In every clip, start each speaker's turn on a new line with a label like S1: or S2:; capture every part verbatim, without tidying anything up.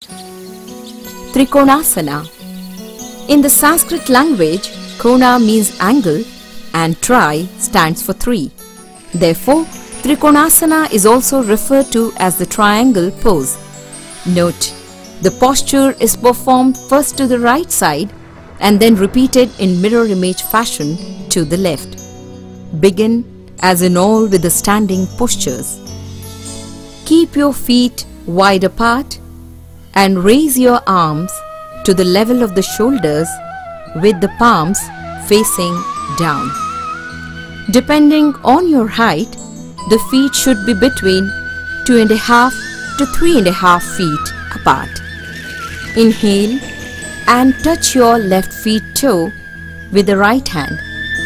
S1: Trikonasana. In the Sanskrit language, kona means angle and tri stands for three. Therefore, Trikonasana is also referred to as the triangle pose. Note, the posture is performed first to the right side and then repeated in mirror image fashion to the left. Begin as in all with the standing postures. Keep your feet wide apart and raise your arms to the level of the shoulders with the palms facing down. Depending on your height, the feet should be between two and a half to three and a half feet apart. Inhale and touch your left feet toe with the right hand.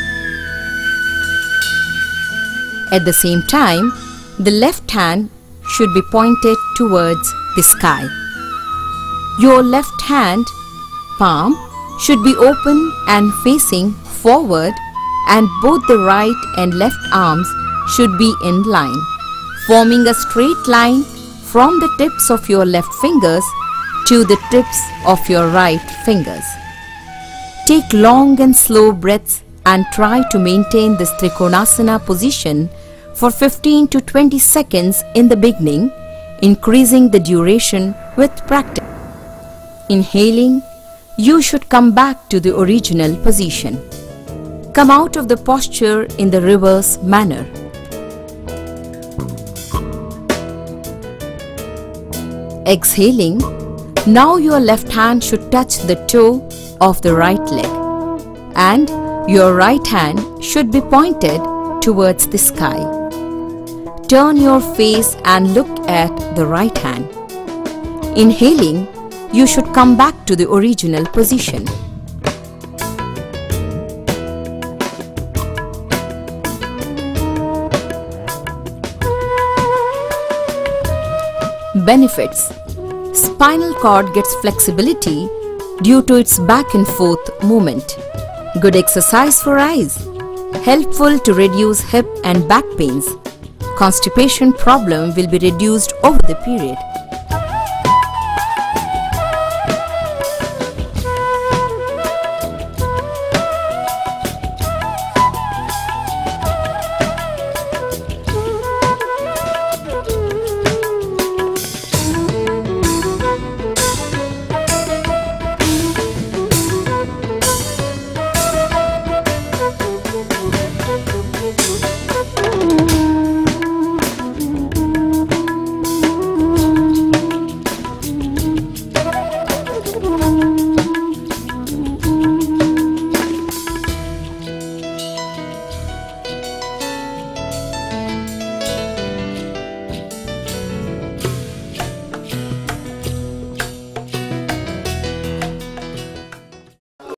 S1: At the same time, the left hand should be pointed towards the sky. Your left hand palm should be open and facing forward, and both the right and left arms should be in line, forming a straight line from the tips of your left fingers to the tips of your right fingers. Take long and slow breaths and try to maintain this Trikonasana position for fifteen to twenty seconds in the beginning, increasing the duration with practice. Inhaling, you should come back to the original position. Come out of the posture in the reverse manner. Exhaling, now your left hand should touch the toe of the right leg and your right hand should be pointed towards the sky. Turn your face and look at the right hand. Inhaling, you should come back to the original position. Benefits: spinal cord gets flexibility due to its back and forth movement. Good exercise for eyes. Helpful to reduce hip and back pains. Constipation problem will be reduced over the period.